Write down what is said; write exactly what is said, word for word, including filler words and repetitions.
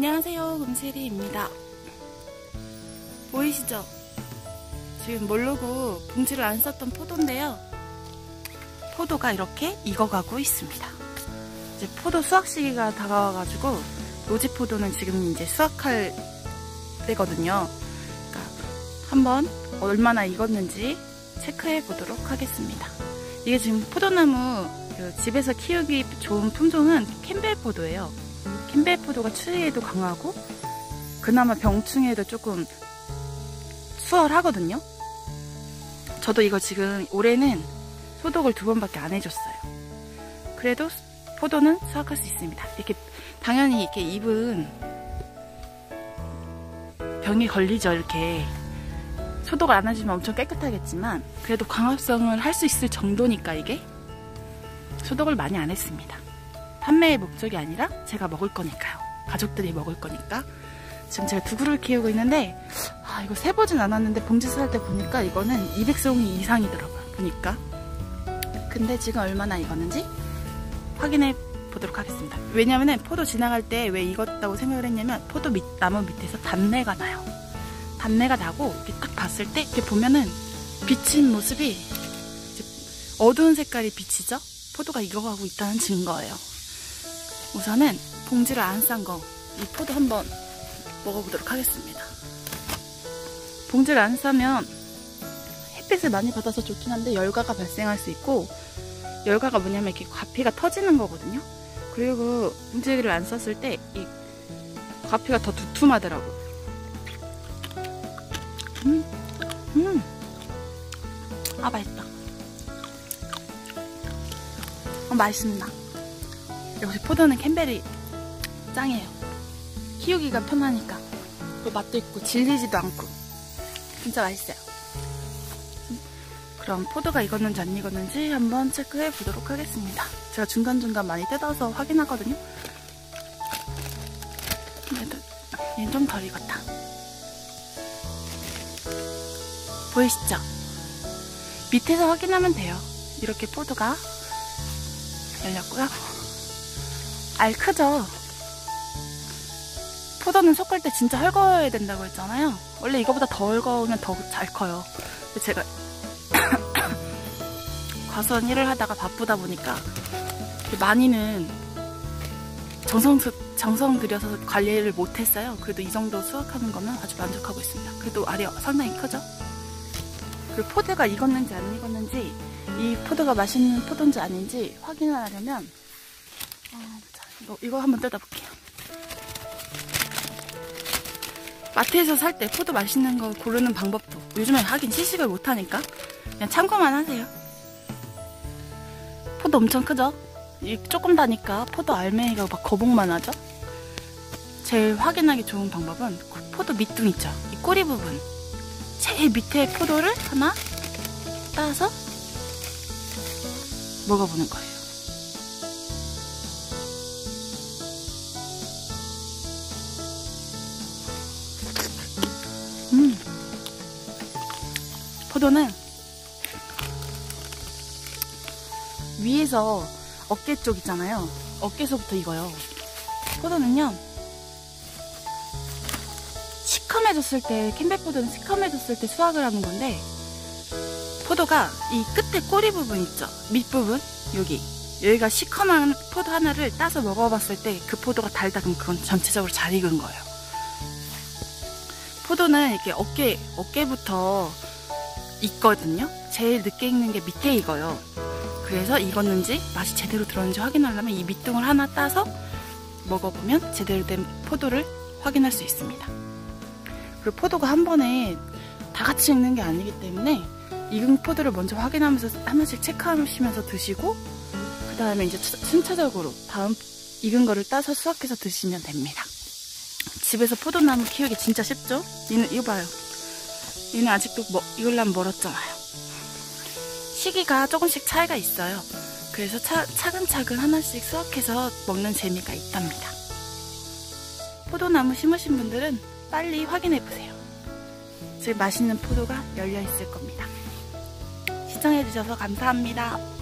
안녕하세요, 금세리입니다. 보이시죠? 지금 모르고 봉지를 안 썼던 포도인데요. 포도가 이렇게 익어가고 있습니다. 이제 포도 수확 시기가 다가와가지고 노지 포도는 지금 이제 수확할 때거든요. 그러니까 한번 얼마나 익었는지 체크해 보도록 하겠습니다. 이게 지금 포도나무 그 집에서 키우기 좋은 품종은 캠벨 포도예요. 캠벨 포도가 추위에도 강하고 그나마 병충해도 조금 수월하거든요. 저도 이거 지금 올해는 소독을 두 번밖에 안 해줬어요. 그래도 포도는 수확할 수 있습니다. 이렇게 당연히 이렇게 잎은 병이 걸리죠. 이렇게 소독을 안 해주면 엄청 깨끗하겠지만 그래도 광합성을 할 수 있을 정도니까 이게 소독을 많이 안 했습니다. 판매의 목적이 아니라 제가 먹을 거니까요. 가족들이 먹을 거니까. 지금 제가 두 그루를 키우고 있는데 아 이거 세보진 않았는데 봉지 살 때 보니까 이거는 이백 송이 이상이더라고요. 보니까. 근데 지금 얼마나 익었는지 확인해 보도록 하겠습니다. 왜냐면은 포도 지나갈 때 왜 익었다고 생각을 했냐면 포도 밑, 나무 밑에서 단내가 나요. 단내가 나고 이렇게 딱 봤을 때 이렇게 보면은 비친 모습이 어두운 색깔이 비치죠? 포도가 익어가고 있다는 증거예요. 우선은 봉지를 안 싼 거 이 포도 한번 먹어보도록 하겠습니다. 봉지를 안 싸면 햇빛을 많이 받아서 좋긴 한데 열과가 발생할 수 있고 열과가 뭐냐면 이렇게 과피가 터지는 거거든요. 그리고 봉지를 안 쌌을 때 이 과피가 더 두툼하더라고요. 음, 음, 아 맛있다. 어, 맛있습니다. 역시 포도는 캠벨이 짱이에요. 키우기가 편하니까 또 맛도 있고 질리지도 않고 진짜 맛있어요. 그럼 포도가 익었는지 안 익었는지 한번 체크해 보도록 하겠습니다. 제가 중간중간 많이 뜯어서 확인하거든요. 얘도 얘는 좀 덜 익었다. 보이시죠? 밑에서 확인하면 돼요. 이렇게 포도가 열렸고요. 알 크죠? 포도는 섞을 때 진짜 헐거워야 된다고 했잖아요. 원래 이거보다 더 헐거우면 더 잘 커요. 근데 제가 과수원 일을 하다가 바쁘다 보니까 많이는 정성, 정성 들여서 관리를 못했어요. 그래도 이 정도 수확하는 거는 아주 만족하고 있습니다. 그래도 알이 상당히 크죠? 그리고 포도가 익었는지 안 익었는지 이 포도가 맛있는 포도인지 아닌지 확인을 하려면 어, 자, 이거, 이거 한번 뜯어볼게요. 마트에서 살 때 포도 맛있는 거 고르는 방법도 요즘엔 하긴 시식을 못하니까 그냥 참고만 하세요. 포도 엄청 크죠? 이 조금 다니까 포도 알맹이가 막 거북만 하죠? 제일 확인하기 좋은 방법은 포도 밑둥 있죠? 이 꼬리 부분 제일 밑에 포도를 하나 따서 먹어보는 거예요. 음, 포도는 위에서 어깨 쪽 있잖아요. 어깨에서부터 익어요. 포도는요 시커매졌을 때, 캠벨 포도는 시커매졌을 때 수확을 하는 건데 포도가 이 끝에 꼬리 부분 있죠? 밑부분 여기 여기가 시커먼 포도 하나를 따서 먹어봤을 때 그 포도가 달다 그럼 그건 전체적으로 잘 익은 거예요. 포도는 이렇게 어깨, 어깨부터 익거든요. 제일 늦게 익는 게 밑에 익어요. 그래서 익었는지 맛이 제대로 들었는지 확인하려면 이 밑둥을 하나 따서 먹어보면 제대로 된 포도를 확인할 수 있습니다. 그리고 포도가 한 번에 다 같이 익는 게 아니기 때문에 익은 포도를 먼저 확인하면서 하나씩 체크하시면서 드시고 그 다음에 이제 순차적으로 다음 익은 거를 따서 수확해서 드시면 됩니다. 집에서 포도나무 키우기 진짜 쉽죠? 얘는 이거 봐요. 얘는 아직도 뭐, 익으려면 멀었잖아요. 시기가 조금씩 차이가 있어요. 그래서 차, 차근차근 하나씩 수확해서 먹는 재미가 있답니다. 포도나무 심으신 분들은 빨리 확인해보세요. 지금 맛있는 포도가 열려있을 겁니다. 시청해주셔서 감사합니다.